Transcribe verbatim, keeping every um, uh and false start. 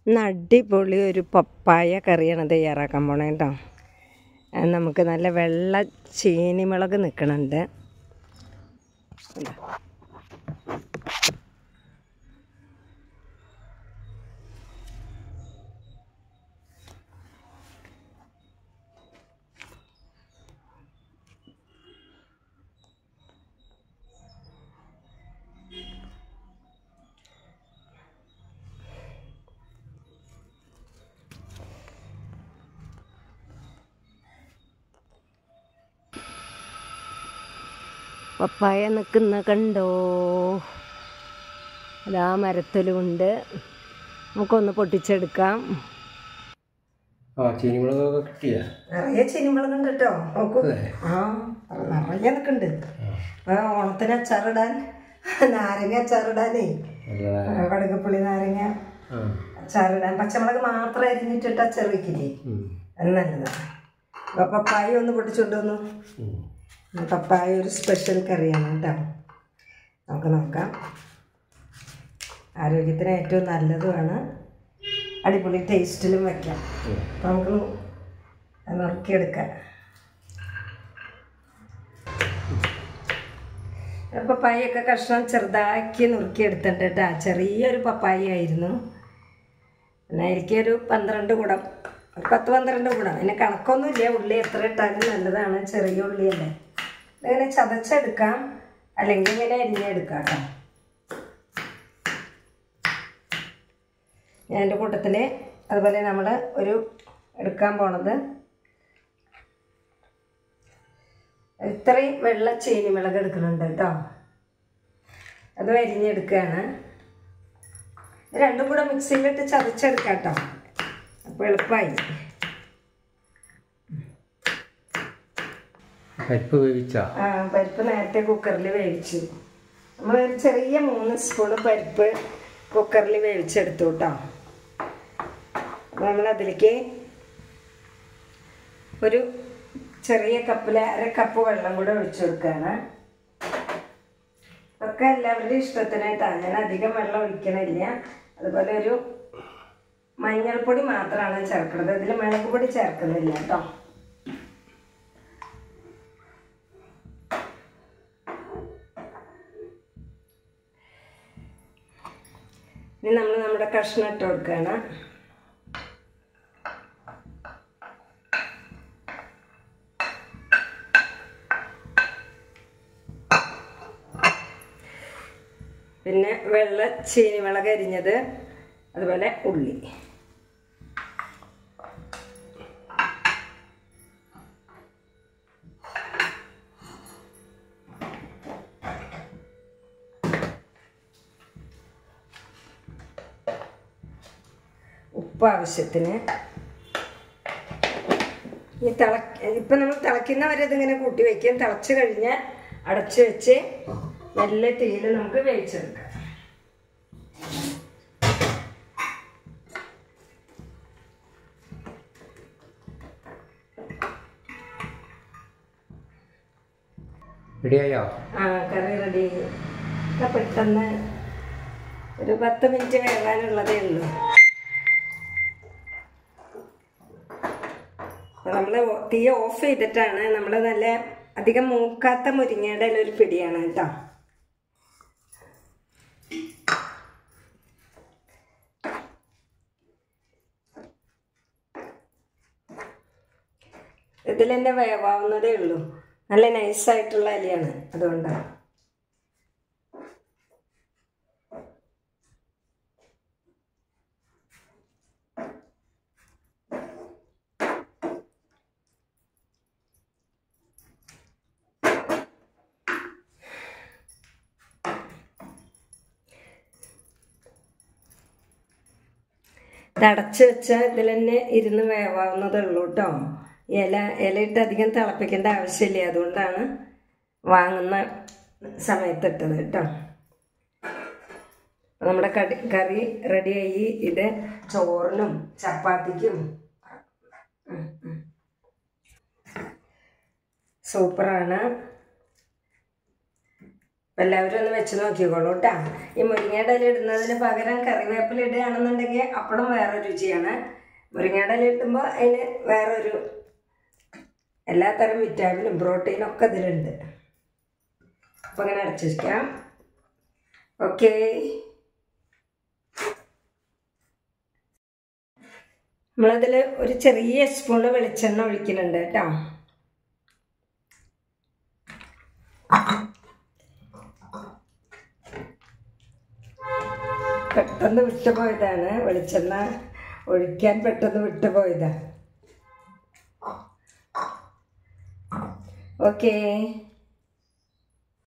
ഇന്ന് അടിപൊളി ഒരു പപ്പായ കറിയാണ് തയ്യാറാക്കാൻ പോണേ കേട്ടോ. നമുക്ക് നല്ല വെള്ള ചീനിമുളക് നിൽക്കണുണ്ട്. പപ്പായ നിൽക്കുന്ന കണ്ടോ, അതാ മരത്തിലുമുണ്ട്. നമുക്കൊന്ന് പൊട്ടിച്ചെടുക്കാം. നിറയെ ചീനിമുളകുണ്ട് കേട്ടോ. നോക്കൂ, ആ നിറയെ നിൽക്കുന്നുണ്ട്. ഓണത്തിന് അച്ചാറിടാൻ, നാരങ്ങ അച്ചാറിടാനേ, കടുകപ്പുളി നാരങ്ങ അച്ചാറിടാൻ പച്ചമുളക് മാത്രം അരിഞ്ഞിട്ടിട്ട് അച്ചാർ വയ്ക്കില്ലേ, അത് നല്ലതാണ്. അപ്പോൾ പപ്പായ ഒന്ന് പൊട്ടിച്ചുകൊണ്ട് വന്നു. പപ്പായ ഒരു സ്പെഷ്യൽ കറിയാണ് കേട്ടോ. നമുക്ക് നോക്കാം. ആരോഗ്യത്തിന് ഏറ്റവും നല്ലതുമാണ്, അടിപൊളി ടേസ്റ്റിലും വയ്ക്കാം. അപ്പം നമുക്ക് നുറുക്കിയെടുക്കാം. പപ്പായൊക്കെ കഷ്ണം ചെറുതാക്കി നുറുക്കിയെടുത്തിട്ടുണ്ട് കേട്ടോ. ചെറിയൊരു പപ്പായ ആയിരുന്നു. പിന്നെ എനിക്കൊരു പന്ത്രണ്ട് കുടം, ഒരു പത്ത് പന്ത്രണ്ട് കുടം. പിന്നെ കണക്കൊന്നുമില്ല, ഉള്ളി എത്ര ഇട്ടാലും നല്ലതാണ്. ചെറിയ ഉള്ളിയല്ലേ. ഇങ്ങനെ ചതച്ചെടുക്കാം, അല്ലെങ്കിൽ ഇങ്ങനെ അരിഞ്ഞെടുക്കാം കേട്ടോ. ഞാൻ എൻ്റെ കൂട്ടത്തിൽ അതുപോലെ നമ്മൾ ഒരു എടുക്കാൻ പോണത് ഇത്രയും വെള്ള ചീനിമുളക് എടുക്കുന്നുണ്ട് കേട്ടോ. അത് അരിഞ്ഞെടുക്കുകയാണ്. രണ്ടും കൂടെ മിക്സിയിലിട്ട് ചതച്ചെടുക്കാം കേട്ടോ. അപ്പോൾ എളുപ്പമായി. പരിപ്പ് വേവിച്ച ആ പരിപ്പ് നേരത്തെ കുക്കറിൽ വേവിച്ചു. നമ്മൾ ഒരു ചെറിയ മൂന്ന് സ്പൂണ് പരിപ്പ് കുക്കറിൽ വേവിച്ചെടുത്തു കേട്ടോ. നമ്മളതിലേക്ക് ഒരു ചെറിയ കപ്പിൽ അര കപ്പ് വെള്ളം കൂടെ ഒഴിച്ചു കൊടുക്കുകയാണ്. ഒക്കെ എല്ലാവരുടെയും ഇഷ്ടത്തിനായിട്ടാണ്, ഞാൻ അധികം വെള്ളം ഒഴിക്കണില്ല. അതുപോലെ ഒരു മഞ്ഞൾപ്പൊടി മാത്രമാണ് ചേർക്കുന്നത്, ഇതിൽ മുളക് പൊടി ചേർക്കുന്നില്ല കേട്ടോ. ഇനി നമ്മൾ നമ്മുടെ കഷ്ണം ഇട്ട് കൊടുക്കുകയാണ്. പിന്നെ വെള്ള ചീനിമുളക് അരിഞ്ഞത്, അതുപോലെ ഉള്ളി. ഉപ്പ് ആവശ്യത്തിന്. ഈ തിള ഇപ്പം നമ്മൾ തിളയ്ക്കുന്നവരെ ഇതിങ്ങനെ കൂട്ടി വയ്ക്കും. തിളച്ച് കഴിഞ്ഞാൽ അടച്ച് വെച്ച് നല്ല തീയിൽ നമുക്ക് വേവിച്ചെടുക്കാം. റെഡിയായോ? ആ കറി റെഡി. പെട്ടെന്ന് ഒരു പത്ത് മിനിറ്റ് വേകാനുള്ളതേ ഉള്ളൂ. നമ്മൾ തീ ഓഫ് ചെയ്തിട്ടാണ്. നമ്മൾ നല്ല അധികം മൂക്കാത്ത മുരിങ്ങയുടെ ഒരു പിടിയാണ് കേട്ടോ. ഇതിൽ തന്നെ വേവാവുന്നതേ ഉള്ളൂ. നല്ല നൈസായിട്ടുള്ള ഇലയാണ്, അതുകൊണ്ടാണ്. ഇതടച്ച് വെച്ചാൽ ഇതിൽ തന്നെ ഇരുന്ന് വേവാവുന്നതേ ഉള്ളൂ കേട്ടോ. ഇല ഇലയിട്ട് അധികം തിളപ്പിക്കേണ്ട ആവശ്യമില്ല, അതുകൊണ്ടാണ് വാങ്ങുന്ന സമയത്തിട്ടത് കേട്ടോ. നമ്മുടെ കടി കറി റെഡിയായി. ഇത് ചോറിനും ചപ്പാത്തിക്കും സൂപ്പറാണ്. അപ്പം എല്ലാവരും ഒന്ന് വെച്ച് നോക്കിക്കോളൂ കേട്ടോ. ഈ മുരിങ്ങയുടെ ഇല ഇടുന്നതിന് പകരം കറിവേപ്പില ഇടുകയാണെന്നുണ്ടെങ്കിൽ അപ്പോഴും വേറെ രുചിയാണ്. മുരിങ്ങയുടെ ഇല ഇടുമ്പോൾ അതിന് വേറൊരു എല്ലാത്തരം വിറ്റാമിനും പ്രോട്ടീനും ഒക്കെ ഇതിലുണ്ട്. അപ്പം അങ്ങനെ അടച്ചു വയ്ക്കാം. ഓക്കേ, നമ്മളതിൽ ഒരു ചെറിയ സ്പൂണ് വെളിച്ചെണ്ണ ഒഴിക്കുന്നുണ്ട് കേട്ടോ. പെട്ടെന്ന് വിട്ടുപോയതാണ്, വെളിച്ചെണ്ണ ഒഴിക്കാൻ പെട്ടെന്ന് വിട്ടുപോയതാണ്. ഓക്കേ.